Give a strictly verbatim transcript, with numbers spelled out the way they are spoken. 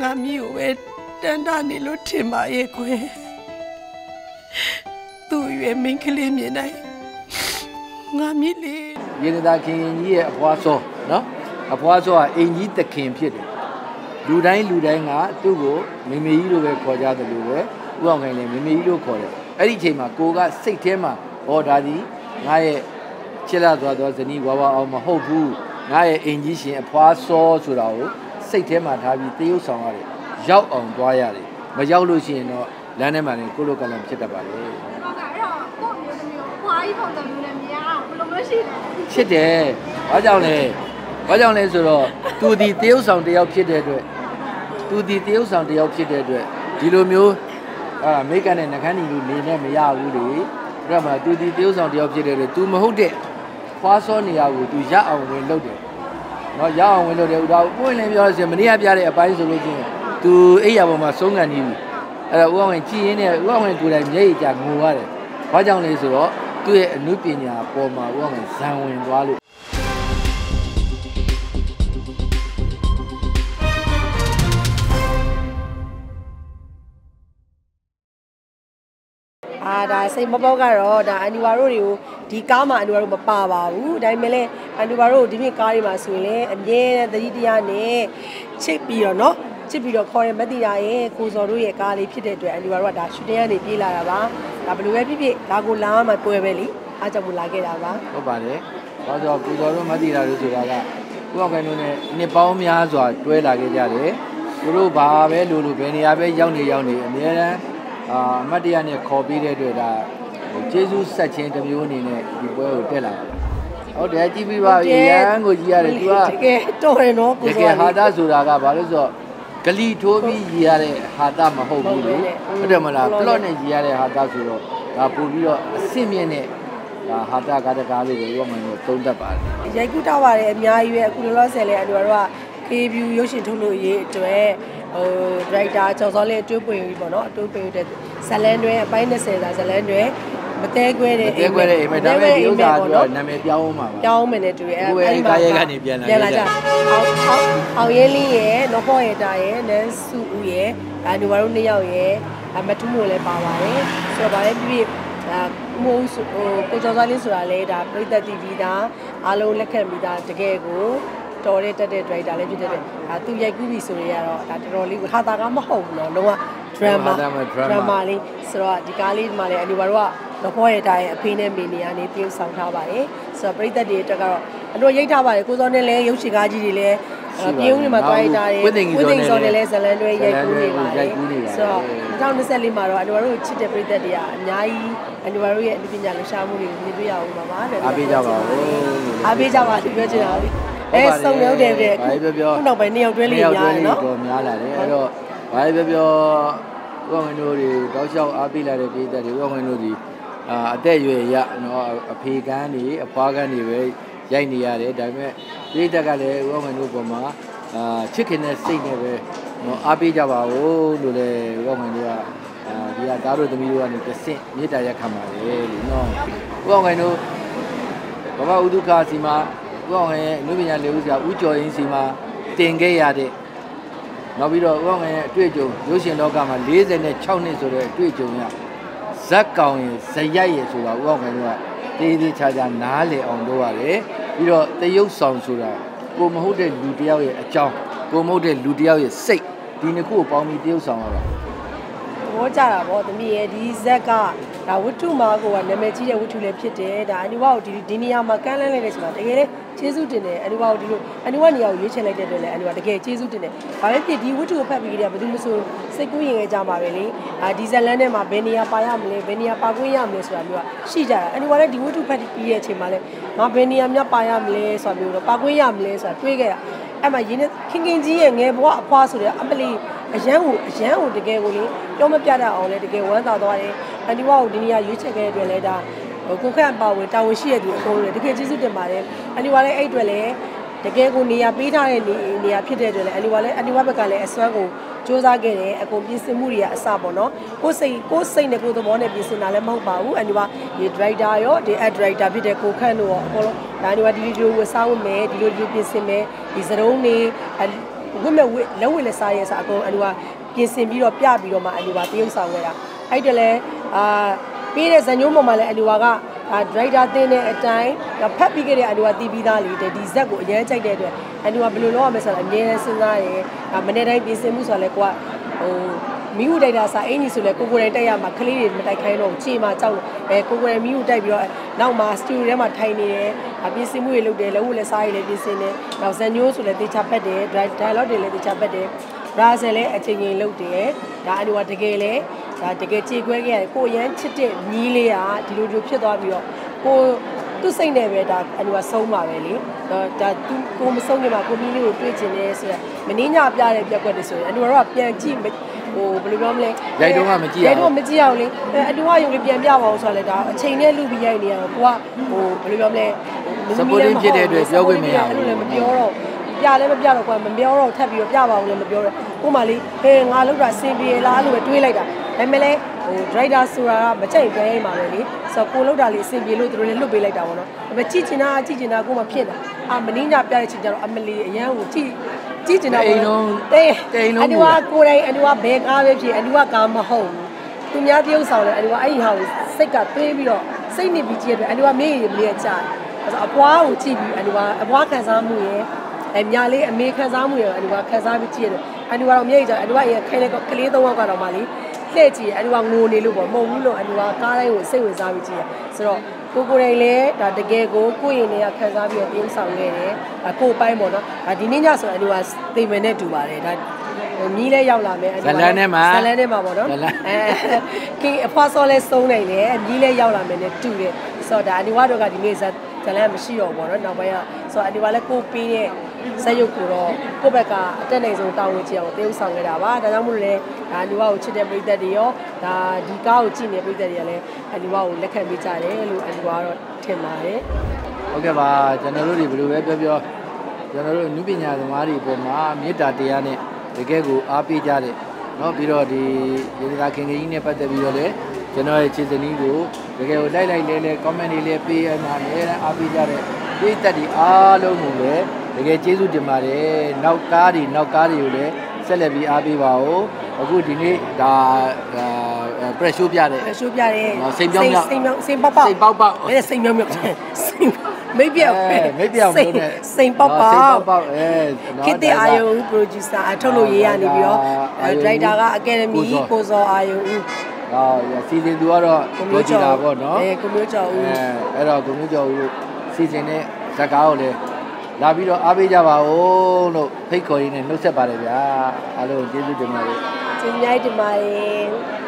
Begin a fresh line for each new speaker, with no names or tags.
mi uwe tanda ni lo tima ye kwe tu yue min kili mi nai nga mi le
ye da kin yi a phwa so no a phwa so a ain ji takin phitတယ်လူတိုင်းလူတိုင်းကသူ့ကိုမေမေကြီးလိုပဲခေါ်ကြတယ်လို့ပဲဥအောင်ခိုင်လည်းမေမေကြီးလို့ခေါ်တယ်အဲ့ဒီအချိန်မှာကိုကစိတ်ထဲမှာဟောဒါဒီငါရဲ့ချစ်လာသွားသောဇနီးဝါဝအောင်မဟုတ်ဘူးငါရဲ့အင်ကြီးရှင်အဖွားစောဆိုတာကိုစိတ်ထဲမှာထားပြီးတရုပ်ဆောင်ရတယ်ရောက်အောင်သွားရတယ်မရောက်လို့ရှိရင်တော့လမ်းထဲမှာလည်းကိုလိုကလန်ဖြစ်တတ်ပါလေဟုတ်ကဲ့အဲ့တော့ကိုမျိုးသမီးကိုဖွားကြီးပုံစံမျိုးနဲ့မြင်အောင်ဘယ်လိုလုပ်ရှိလဲဖြစ်တယ်ဘာကြောင့်လဲဘာကြောင့်လဲဆိုတော့သူဒီတရုပ်ဆောင်တယောက်ဖြစ်တဲ့အတွက်သူဒီတရုပ်ဆောင်တယောက်ဖြစ်တဲ့အတွက်ဒီလိုမျိုးအာမိကနဲ့နှခမ်းညီလူနေနဲ့မရဘူးလေအဲ့မှာသူဒီတရုပ်ဆောင်တယောက်ဖြစ်တဲ့အတွက် तू မဟုတ်တဲ့ဖွားစောနေရာကို तू ရအောင်ဝင်လုပ်တယ်နော်ရအောင်ဝင်လုပ်တယ်ဥဒါကိုပွင့်လင်းပြောလို့ဆိုရင်မနေ့ကပြတဲ့အပိုင်းဆိုလို့ချင်း तू အိယာပေါ်မှာဆုံးခံနေပြီအဲ့တော့ဥအောင်ဝင်ကြည်ရင်းနဲ့ဥအောင်ဝင်ကိုယ်တိုင်မျက်ရည်ကျငိုရတယ်ဘာကြောင့်လဲဆိုတော့သူ့ရဲ့အနုပညာပေါ်မှာဥအောင်ဝင်ဇံဝင်သွားလို့
အာဒါစိတ်မပေါက်ကတော့ဒါအန်ဒီဝါတို့တွေကိုဒီကားမှာအန်ဒီဝါတို့မပါပါဘူးဒါပေမဲ့လည်းအန်ဒီဝါတို့ဒီနေ့ကားတွေမှာဆိုရင်လည်းအမြဲတမ်းသတိတရားနဲ့ချစ်ပြီးတော့เนาะချစ်ပြီးတော့ခေါ်ရမသိတာရဲ့ကိုစော်တို့ရဲ့ကားလေးဖြစ်တဲ့အတွက်အန်ဒီဝါတို့ကဒါရှူတင်ကနေပြေးလာတာပါဒါဘယ်လိုပဲဖြစ်ဖြစ်ဒါကိုလာမှပွဲပဲလေအားကြောင့်မလာခဲ့တာပါ
ဟုတ်ပါတယ်ဘာလို့ဆိုကိုစော်တို့မသိတာလို့ဆိုတာကကိုအောင်ခိုင်တို့နဲ့နှစ်ပေါင်းများစွာတွဲလာခဲ့ကြတယ်သူတို့ဘာပဲလို့လို့ဘယ်နေရာပဲရောက်နေရောက်နေအမြဲတမ်းအာအမတ်တရားနဲ့ခေါ်ပြီးတဲ့အတွက်ဒါကျေးဇူးဆက်ခြင်းတစ်မျိုးအနေနဲ့ဒီပွဲကိုတက်လာတယ်ဟုတ်တယ်ကြည့်ပြီးပါပြီရန်ကိုကြည့်ရတယ် तू က
တကယ်တော်တယ်နော်
ကိုစောတကယ်ဟာတာဆိုတာကဘာလို့ဆိုတော့ဂလီထိုးပြီးရည်ရတဲ့ဟာတာမဟုတ်ဘူးလေဟုတ်တယ်မလား plot နဲ့ရည်ရတဲ့ဟာတာဆိုတော့ဒါပို့ပြီးတော့အဆင့်မြင့်တဲ့ဒါဟာတာကားတကားလေးကိုရောမှတော့သုံးတတ်ပါတယ်
ရိုက်ကူးတော့ပါတယ်အများကြီးပဲအခုလောလောဆယ်လေးအတူတူက K view ရုပ်ရှင်ထုတ်လို့ရေးအတွက်ဟို director ကျော်စောလေးအတွေ့ပွင့်ပြီးပေါ့နော်အတွေ့ပွင့်တဲ့ဇလန်တွဲအပိုင်း၂၀သာဇလန်တွဲမတဲခွဲတဲ့
အိမ်မတဲခွဲတဲ့အိမ်မဒါပေမဲ့ဒီဥစ္စာကတော့နာမည်ပြောင်းအောင်ပါ
ပြောင်းမယ်နဲ့တူတယ်
အဲ့ဒီကားရဲကနေပြန်လာ
ပြန်လာကြအောင်အောင်အောင်ရဲလေးရဲ့လောဖော့ရတာရဲ့နန်းစုဦးရဲ့ဒါညီမတို့နှစ်ယောက်ရဲ့မထူးမို့လည်းပါပါတယ်ဆိုတော့ဗာလဲပြည့်ဒါမိုးဟိုကိုကျော်စောလေးဆိုတာလဲဒါပြိသက် တီ ဗီ ဒါအားလုံးလက်ခံပြီးသားတကယ်ကိုတော်တဲ့တက်တဲ့ director လည်းဖြစ်တဲ့ဒါသူရိုက်ကူးပြီဆိုရင်ကတော့ဒါတော်တော်လေးဟာတာကမဟုတ်ဘူးနော်လုံးဝ drama drama လေးဆိုတော့ဒီကားလေးမှလည်းအနီဘာတို့ကတော့ဘောရဲ့တိုင်းအဖေနဲ့မေနေကနေပြုဆောင်ထားပါတယ်ဆိုတော့ပြိသက်တွေတက်ကတော့အလို့ရိတ်ထားပါတယ်ကိုစောနဲ့လည်းရုပ်ရှင်ကားကြီးတွေလည်းပြင်းဦးတွေမှာတွားရတာတွေ
ဝိသိင်
စောနဲ့လည်းဇလန်တွဲရိုက်ကူးနေပါတယ်ဆိုတော့၂၀၂၄မှာတော့အနီဘာတို့ချစ်တဲ့ပြိသက်တွေကအများကြီးအနီဘာတို့ရဲ့အပညာလှရှားမှုတွေကိုမြင်တွေ့ရအောင်ပါပါ
အားပေးကြပါဦး
အားပေးကြပါလို့ပြောချင်တာအဲစုံရောက်တယ်တဲ့
ဘာပြောပြော
ခုနောက်ပိုင်းနှစ်ယောက်တွဲလေးများတယ်နော်
တော်များလာတယ်အဲ့တော့ဘာပြောပြောဥပမာတို့တွေတောက်လျှောက်အားပေးလာတဲ့ပြည်သက်တွေဥပမာတို့ဒီအာအသက်အရွယ်ရနော်အဖေကန်းတွေအဖွားကန်းတွေပဲရိုက်နေရတယ်ဒါပေမဲ့ပြည်သက်ကလည်းဥပမာတို့ပေါ်မှာအာချစ်ခင်တဲ့စိတ်နဲ့ပဲနော်အားပေးကြပါဦးလို့လည်းဥပမာတို့ကအာဒီကသားတို့သမီးတို့ကနေတဆင့်မေတ္တာရက်ခံပါလေလို့နော်ဥပမာတို့ဘဝဥဒုက္ခစီမှာဥအောင်ရဲ့အနုပညာလေဦးဆရာဦးကျော်ရင်စီမှာတင်ခဲ့ရတဲ့နောက်ပြီးတော့ဥအောင်ရဲ့အတွေ့အကြုံရုပ်ရှင်လောကမှာ၄၆နှစ်ဆိုတဲ့အတွေ့အကြုံရဇက်ကောင်ရဲ့ဇရိုက်ရဲ့ဆိုတာဥအောင်ကတေးသေးချာချာနားလည်အောင်လုပ်ရတယ်ပြီးတော့တရုပ်ဆောင်ဆိုတာကိုမဟုတ်တဲ့လူတယောက်ရဲ့အကြောင်းကိုမဟုတ်တဲ့လူတယောက်ရဲ့စိတ်ဒီနှစ်ခုကိုပေါင်းပြီးတရုပ်ဆောင်ရတာ
ဘောကြတာဗောသမီးရဲ့ဒီဇက်ကဒါဝတ္ထုမှာကိုကနာမည်ကြီးတဲ့ဝတ္ထုလည်းဖြစ်တယ်ဒါအနိဝါကိုဒီဒီနေရာမှာကမ်းလှမ်းလိုက်တဲ့ချိန်မှာတကယ်လေကျေးဇူးတင်တယ်အနိဝါကိုဒီလိုအနိဝါနေရာကိုရွေးချယ်လိုက်တဲ့အတွက်လည်းအနိဝါတကယ်ကျေးဇူးတင်တယ်ဘာပဲဖြစ်ဒီဝတ္ထုကိုဖတ်ပြီးကြတယ်ဘယ်သူမှဆိုစိတ်ကူးရင်ကြမှာပဲလေအာဒီဇလန်ထဲမှာဘယ်နေရာပါရမလဲဘယ်နေရာပါခွင့်ရမလဲဆိုတာမျိုးကရှိကြတာအနိဝါလည်းဒီဝတ္ထုဖတ်ပြီးရဲ့အချိန်မှာလည်းငါဘယ်နေရာများပါရမလဲဆိုတာမျိုးတော့ပါခွင့်ရမလဲဆိုတာတွေးခဲ့တာအဲ့မှာရင်းခင်ခင်ကြီးရဲ့ငယ်ဘဝအဖွားဆိုတဲ့အပလီအရန်ကိုအရန်ကိုတကယ်ကိုလေပြောမပြတတ်အောင်လေတကယ်ဝမ်းသာသွားတယ်အန်ဒီဝါကိုဒီနေရာရွေးချယ်ခဲ့တဲ့အတွက်လည်းဒါကိုခန့်ပါဝင်တာဝန်ရှိတဲ့သူအကုန်လုံးတကယ်ကျေးဇူးတင်ပါတယ်အန်ဒီဝါလည်းအဲ့အတွက်လည်းတကယ်ကိုနေရာပေးထားတဲ့နေရာဖြစ်တဲ့အတွက်လည်းအန်ဒီဝါလည်းအန်ဒီဝါဘက်ကလည်းအစွမ်းကိုစူးစမ်းခဲ့တယ်အကုန်ပြင်ဆင်မှုတွေကအစပေါ့နော်ကိုစိတ်ကိုစိတ်နဲ့ကိုသဘောနဲ့ပြင်ဆင်တာလည်းမဟုတ်ပါဘူးအန်ဒီဝါဒီ director ရောဒီ ad director ဖြစ်တဲ့ကိုခန့်တို့ရောအကုန်လုံးဒါအန်ဒီဝါဒီလိုဒီလိုဝတ်စားဝင်မယ်ဒီလိုဒီလိုပြင်ဆင်မယ်ဒီစရုံးနေဟဝိမဲ့ဝိလက်ဝိလက်စားရဲဆိုအကုန်အလူကပြင်ဆင်ပြီးတော့ပြပြီးတော့မှအလူကတရုပ်ဆောင်ခဲ့တာအဲ့တလဲအာပြီးတဲ့ဇညိုးပေါ်မှာလည်းအလူကဒါဒရိုက်တာတင်းတဲ့အတိုင်းဖတ်ပြီးခဲ့တဲ့အလူကတီးပြီးသားလေဒီဇက်ကိုအရင်ကြိုက်တဲ့အတွက်အလူကဘယ်လိုလုပ်ရမလဲဆိုတော့အမြဲစဉ်းစားရဲမနေ့တိုင်းပြင်ဆင်မှုဆိုတော့လေကိုကဟိုမီးဦးတိုက်တာစာအင်ကြီးဆိုလဲကိုကိုယ်တိုင်တိုက်ရမှာကလေးတွေမတိုက်ခိုင်းတော့ချေမှာကြောက်အဲကိုကိုယ်တိုင်မီးဦးတိုက်ပြီးတော့နောက်မှာစတူဒီယိုထဲမှာထိုင်နေတယ်ပြင်ဆင်မှုတွေလုပ်တယ်လက်ဝတ်လက်စားတွေလည်းပြင်ဆင်တယ်နောက်ဇန်ညိုးဆိုလဲတေချာပတ်တယ်ဒိုင်လော့တွေလည်းတေချာပတ်တယ်ရာဇယ်လည်းအချိန်ချင်းလုပ်တယ်ဒါအလူကတကယ်လဲဒါတကယ်ကြေခွဲခဲ့ရတယ်ကိုရမ်းချစ်တဲ့ညီးလေးကဒီလိုလိုဖြစ်သွားပြီးတော့ကိုသူ့စိတ်နဲ့ပဲဒါအလူကဆုံးပါပဲလေဒါသူကိုမဆုံးခင်မှာကိုမီးလေးကိုတွေ့ကျင်တယ်ဆိုတော့မင်းညပြတဲ့ပြက်ကွက်တွေဆိုရင်အလူကတော့ပြန်ကြည့်ဟိုဘယ်လိုပြောမလဲ
ရိုက်တော့မှမကြည့်ရဘူး
ရိုက်တော့မကြည့်ရဘူးလေအတူကရုံလေးပြန်ပြပါအောင်ဆိုတော့လေဒါအချိန်နဲ့လူပြီးရိုက်နေရတော့ကိုကဟိုဘယ်လိုပြောမလဲ
စပိုတင်းဖြစ်တဲ့အတွက်ပြောခွင့်မရဘူး
အဲ့လိုလည်းမပြောတော့ပြလည်းမပြတော့ကွာမပြောတော့ထပ်ပြီးတော့ပြပါအောင်လည်းမပြောတော့ကိုမှလေးဟဲငါလောက်တာစင်ပြေလားလို့ပဲတွေးလိုက်တာဒါပေမဲ့လည်းဟိုဒရိုက်တာဆိုတာကမကြိုက်ပဲမှာပဲလေဆိုတော့ကိုလောက်တာလေးစင်ပြေလို့သူတို့လည်းလွတ်ပေးလိုက်တာပေါ့နော်ဒါပေမဲ့ကြည့်ချင်တာကြည့်ချင်တာကိုမှဖြစ်တာအာမင်းညပြတဲ့ချိန်ကျတော့အမလီအရန်ကိုကြည့်ကြည့်ကျင်တာ
ပေါ့နော်
တိတ်တိတ်လုံးအတူကကိုယ်တိုင်အတူကဘယ်ကားပဲဖြစ်အတူကကားမဟုတ်ဘူးသူများတယောက်ဆောင်တယ်အတူကအဲ့ဒီဟာကိုစိတ်ကသွေးပြီးတော့စိတ်နစ်ပြီးကြည့်ရတယ်အတူကမေးရမေးရကြတယ်ဆိုတော့အပွားကိုကြည့်ပြီးအတူကအပွားခံစားမှုရယ်အမြလေးအမေခံစားမှုရယ်အတူကခံစားပြီးကြည့်ရတယ်အတူကတော့မြေကြီးကြအတူကရခဲလေကလေးသုံးယောက်ကတော့မှလေလှည့်ကြည့်အတူကငိုနေလို့ပေါ့မဟုတ်ဘူးလို့အတူကကားတိုင်းကိုစိတ်ဝင်စားပြီးကြည့်ရဆိုတော့ကိုကိုယ်တိုင်လည်းဒါတကယ်ကိုကိုယ့်ရင်ထဲကခံစားပြီးတော့တင်းဆောင်ခဲ့တယ်ဒါကိုယ်ပိုင်းပေါ့နော်ဒါဒီနေ့ညဆိုရင်အတူကသိမယ်နဲ့တူပါတယ်ဒါမီးလဲရောက်လာမယ်
ဇလန်ထဲမှာ
ဇလန်ထဲမှာပေါ့နော်အဲကင်းအဖွားစောလဲစုံးနိုင်တယ်မီးလဲရောက်လာမယ်နဲ့တူတယ်ဆိုတော့ဒါအနီဝါတို့ကဒီနေ့ဇဇလန်မရှိတော့ဘူးပေါ့နော်နောက်ပိုင်းကဆိုတော့အနီဝါလဲကိုပေးတဲ့ဇက်ရုပ်ကိုတော့ကိုယ့်ဘက်ကအတက်နိုင်ဆုံးတာဝန်ကြည့်အောင်တရုပ်ဆောင်ခဲ့တာပါဒါကြောင့်မို့လို့လဲဒါအနီဝါကိုချစ်တဲ့ပရိသတ်တွေရောဒါဒီကားကိုကြည့်နေတဲ့ပရိသတ်တွေကလည်းအနီဝါကိုလက်ခံပေးကြတယ်လို့အနီဝါကတော့ထင်ပါတယ်
ဟုတ်ကဲ့ပါကျွန်တော်တို့တွေဘယ်လိုပဲပြောပြောကျွန်တော်တို့နုပညာသမားတွေပေါ်မှာမေတ္တာတရားနဲ့တကယ်ကိုအားပေးကြတယ်เนาะပြီးတော့ဒီရေဒီတာခင်ကြီးနဲ့ပတ်သက်ပြီးတော့လည်းကျွန်တော်ရဲ့ခြေစနီးကိုတကယ်ကိုလိုက်လိုက်လဲလဲ comment တွေလည်းပေးရမှာလည်းအားပေးကြတဲ့ပြည်သက်တွေအားလုံးကိုလည်းတကယ်ကျေးဇူးတင်ပါတယ်နောက်ကားတွေနောက်ကားတွေကိုလည်းဆက်လက်ပြီးအားပေးပါဦးအခုဒီနေ့ဒါ pressure ပြတယ်
pressure ပြတယ်
စိတ်ပြောင်းပြောင်း
စိတ်ပြောင်းစိတ်ပေါက်ပေါက်
စိတ်ပေါက်ပေါက်
အဲစိတ်ပြောင်းပြောင်းစိတ်မိတ်ပြောက်
မိတ်ပြောက်လို့နဲ့
စိတ်ပေါက်ပေါက်
စိတ်ပေါက်ပေါက်အဲ
ခိတအာယုံ producer အထုတ်လို့ရေးရနေပြီးတော့ director က academy ကိုစောအာယုံဦး
ဟောစီစဉ်သူကတော့ကိုကြည်တာပေါ့နော်
အဲကိုမျိုးကျော်ဦး
အဲအဲ့တော့ကိုမျိုးကျော်ဦးစီစဉ်တဲ့ဇာတ်ကားကိုလည်းလာပြီးတော့အားပေးကြပါဦးလို့ဖိတ်ခေါ်ရင်းနဲ့နှုတ်ဆက်ပါတယ်ဗျာအားလုံးကျေးဇူးတင်ပါတယ်
ကျေးဇူးများတင်ပါတယ်